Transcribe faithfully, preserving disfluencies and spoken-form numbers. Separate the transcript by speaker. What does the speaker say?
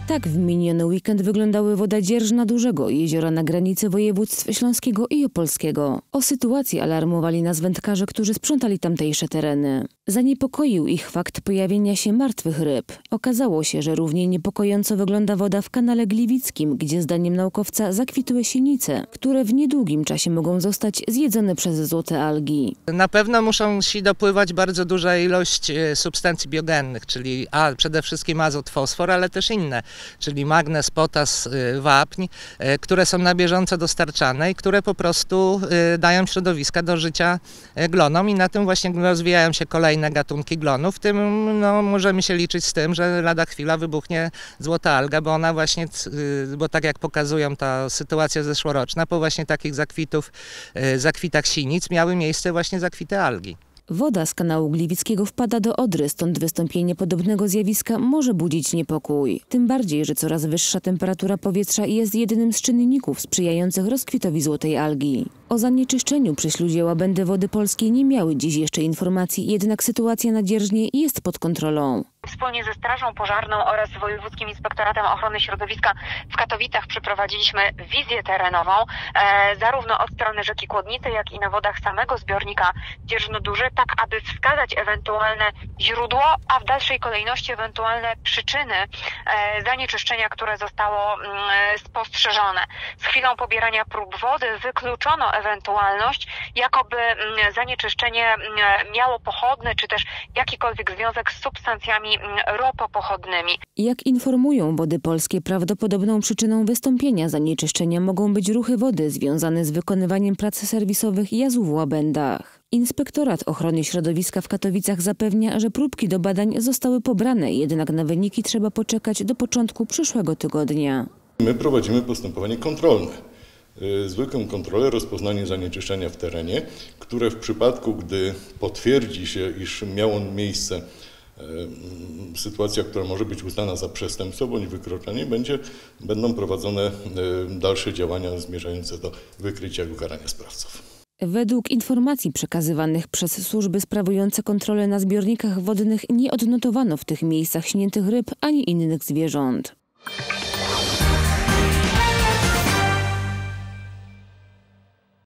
Speaker 1: Tak w miniony weekend wyglądały woda Dzierżna Dużego, jeziora na granicy województw śląskiego i opolskiego. O sytuacji alarmowali nas wędkarze, którzy sprzątali tamtejsze tereny. Zaniepokoił ich fakt pojawienia się martwych ryb. Okazało się, że równie niepokojąco wygląda woda w kanale Gliwickim, gdzie zdaniem naukowca zakwitły sinice, które w niedługim czasie mogą zostać zjedzone przez złote algi.
Speaker 2: Na pewno muszą się dopływać bardzo duża ilość substancji biogennych, czyli a, przede wszystkim azot, fosfor, ale też inne, czyli magnez, potas, wapń, które są na bieżąco dostarczane i które po prostu dają środowiska do życia glonom i na tym właśnie rozwijają się kolejne gatunki glonów. W tym no, możemy się liczyć z tym, że lada chwila wybuchnie złota alga, bo ona właśnie, bo tak jak pokazują ta sytuacja zeszłoroczna, po właśnie takich zakwitów, zakwitach sinic miały miejsce właśnie zakwity algi.
Speaker 1: Woda z kanału Gliwickiego wpada do Odry, stąd wystąpienie podobnego zjawiska może budzić niepokój. Tym bardziej, że coraz wyższa temperatura powietrza jest jednym z czynników sprzyjających rozkwitowi złotej algi. O zanieczyszczeniu przez ludzie łabędy wody polskiej nie miały dziś jeszcze informacji, jednak sytuacja na Dzierżnie jest pod kontrolą.
Speaker 3: Wspólnie ze Strażą Pożarną oraz Wojewódzkim Inspektoratem Ochrony Środowiska w Katowicach przeprowadziliśmy wizję terenową, e, zarówno od strony rzeki Kłodnicy, jak i na wodach samego zbiornika Dzierżno-Duży, tak aby wskazać ewentualne źródło, a w dalszej kolejności ewentualne przyczyny e, zanieczyszczenia, które zostało e, spostrzeżone. Z chwilą pobierania prób wody wykluczono ewentualność, jakoby e, zanieczyszczenie e, miało pochodny, czy też jakikolwiek związek z substancjami ropopochodnymi.
Speaker 1: Jak informują Wody Polskie, prawdopodobną przyczyną wystąpienia zanieczyszczenia mogą być ruchy wody związane z wykonywaniem prac serwisowych jazu w łabędach. Inspektorat Ochrony Środowiska w Katowicach zapewnia, że próbki do badań zostały pobrane, jednak na wyniki trzeba poczekać do początku przyszłego tygodnia.
Speaker 4: My prowadzimy postępowanie kontrolne. Zwykłą kontrolę, rozpoznanie zanieczyszczenia w terenie, które w przypadku, gdy potwierdzi się, iż miał on miejsce, sytuacja, która może być uznana za przestępstwo bądź wykroczenie, będzie, będą prowadzone dalsze działania zmierzające do wykrycia i ukarania sprawców.
Speaker 1: Według informacji przekazywanych przez służby sprawujące kontrolę na zbiornikach wodnych nie odnotowano w tych miejscach śniętych ryb ani innych zwierząt.